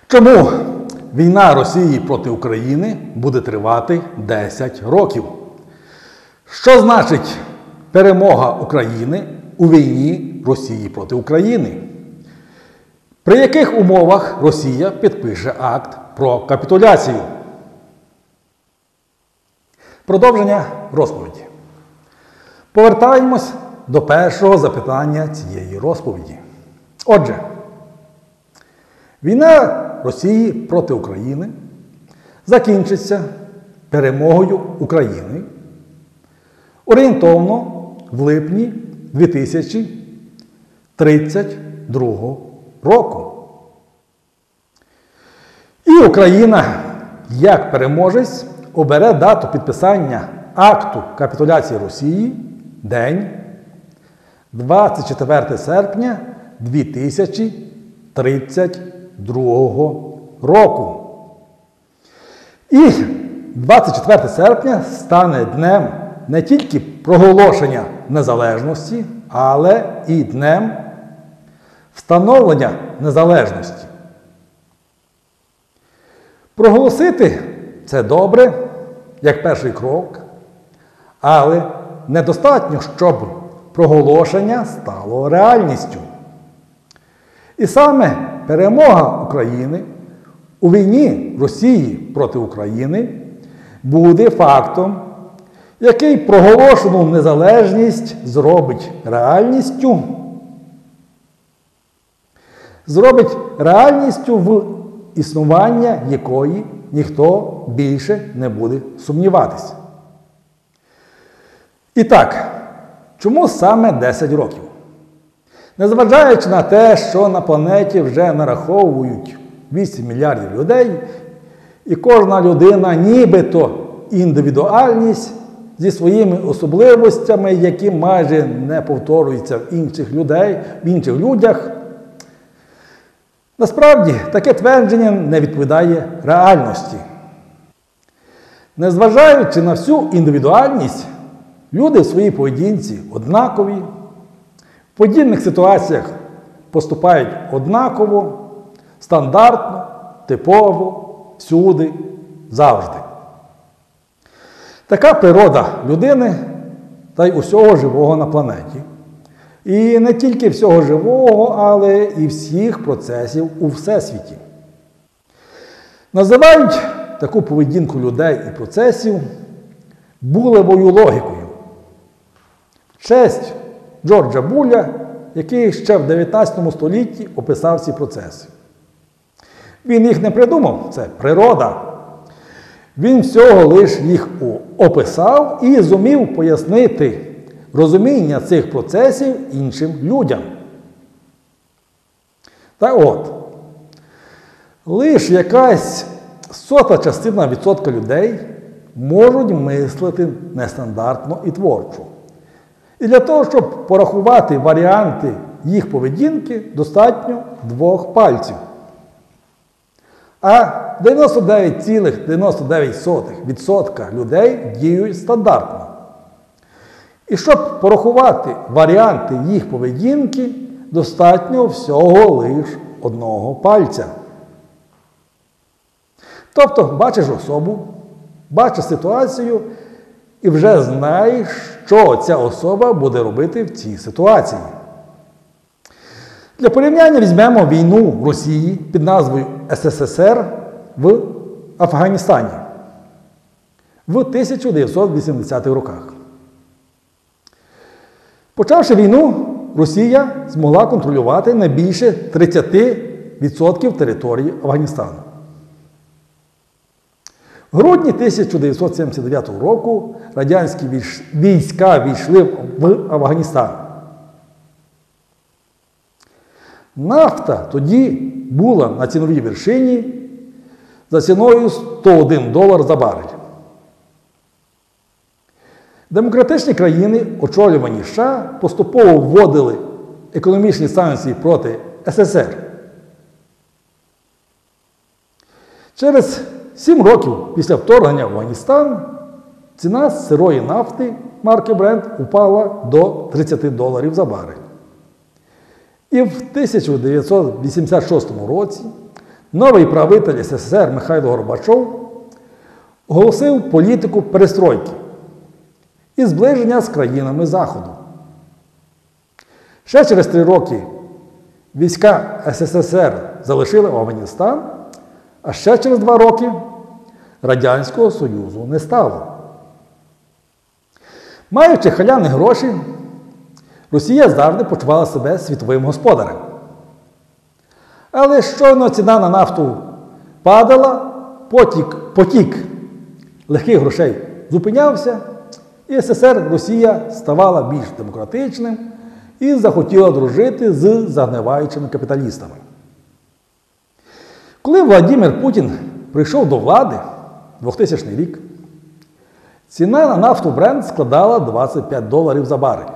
Чому війна Росії проти України буде тривати 10 років? Що значить перемога України у війні Росії проти України? При яких умовах Росія підпише акт про капітуляцію? Продовження розповіді. Повертаємось до першого запитання цієї розповіді. Отже, війна Росії проти України закінчиться перемогою України орієнтовно в липні 2032 року. І Україна, як переможець, обере дату підписання акту капітуляції Росії день 24 серпня 2032 року. І 24 серпня стане днем не тільки проголошення незалежності, але і днем встановлення незалежності. Проголосити – це добре, як перший крок, але недостатньо, щоб проголошення стало реальністю. І саме перемога України у війні Росії проти України буде фактом, який проголошену незалежність зробить реальністю. Зробить реальністю, в існування якої ніхто більше не буде сумніватися. І так, чому саме 10 років? Незважаючи на те, що на планеті вже нараховують 8 мільярдів людей, і кожна людина нібито індивідуальність зі своїми особливостями, які майже не повторюються в інших людях, насправді таке твердження не відповідає реальності. Незважаючи на всю індивідуальність, люди в своїй поведінці однакові, в подібних ситуаціях поступають однаково, стандартно, типово, всюди, завжди. Така природа людини та й усього живого на планеті. І не тільки всього живого, але і всіх процесів у Всесвіті. Називають таку поведінку людей і процесів булевою логікою. В честь Джорджа Буля, який ще в 19 столітті описав ці процеси. Він їх не придумав, це природа. Він всього лиш їх описав і зумів пояснити розуміння цих процесів іншим людям. Та от, лише якась 100 частина відсотка людей можуть мислити нестандартно і творчо. І для того, щоб порахувати варіанти їх поведінки, достатньо 2 пальців. А 99,99% людей діють стандартно. І щоб порахувати варіанти їх поведінки, достатньо всього лиш 1 пальця. Тобто бачиш особу, бачиш ситуацію і вже знаєш, що ця особа буде робити в цій ситуації. Для порівняння візьмемо війну Росії під назвою СССР в Афганістані в 1980-х роках. Почавши війну, Росія змогла контролювати не більше 30% території Афганістану. В грудні 1979 року радянські війська війшли в Афганістан. Нафта тоді була на ціновій вершині за ціною $101 за барель. Демократичні країни, очолювані США, поступово вводили економічні санкції проти СССР. Через 7 років після вторгнення в Афганістан ціна сирої нафти марки Brent упала до $30 за барель. І в 1986 році новий правитель СССР Михайло Горбачов оголосив політику перестройки і зближення з країнами Заходу. Ще через 3 роки війська СССР залишили Афганістан, а ще через 2 роки Радянського Союзу не стало. Маючи халявні гроші, Росія завжди почувала себе світовим господарем. Але щойно ціна на нафту падала, потік легких грошей зупинявся, і СССР Росія ставала більш демократичним і захотіла дружити з загниваючими капіталістами. Коли Владимир Путін прийшов до влади, 2000 рік, ціна на нафту Брент складала $25 за барель.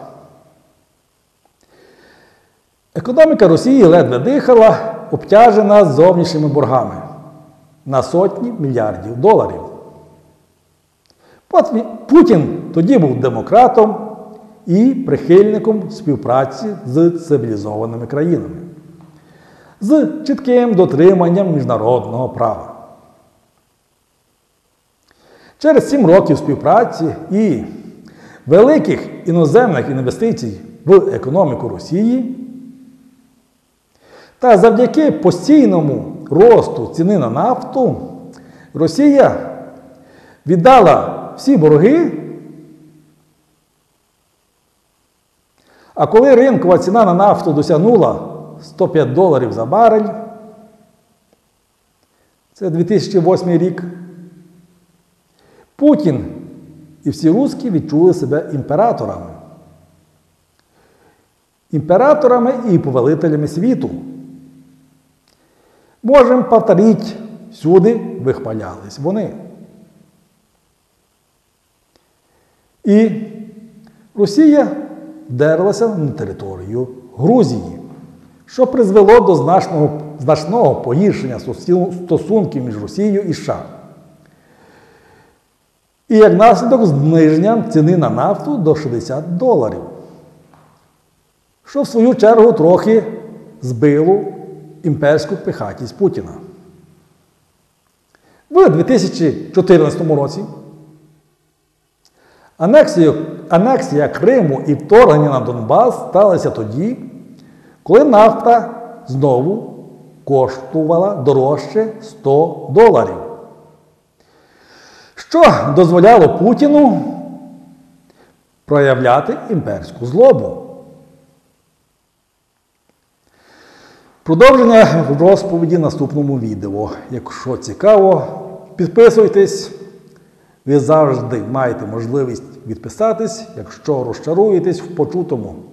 Економіка Росії ледве дихала, обтяжена зовнішніми боргами на сотні мільярдів доларів. Путін тоді був демократом і прихильником співпраці з цивілізованими країнами, з чітким дотриманням міжнародного права. Через 7 років співпраці і великих іноземних інвестицій в економіку Росії та завдяки постійному росту ціни на нафту Росія віддала всі борги, а коли ринкова ціна на нафту досягнула $105 за барель, це 2008 рік, Путін і всі русські відчули себе імператорами. Імператорами і повелителями світу. Можемо повторити, всюди вихвалялись вони. І Росія вдерлася на територію Грузії, що призвело до значного погіршення стосунків між Росією і США. І як наслідок зниження ціни на нафту до $60, що в свою чергу трохи збило імперську пихатість Путіна. В 2014 році анексія Криму і вторгнення на Донбас сталося тоді, коли нафта знову коштувала дорожче $100, що дозволяло Путіну проявляти імперську злобу. Продовження в розповіді в наступному відео. Якщо цікаво, підписуйтесь. Ви завжди маєте можливість відписатись, якщо розчаруєтесь в почутому.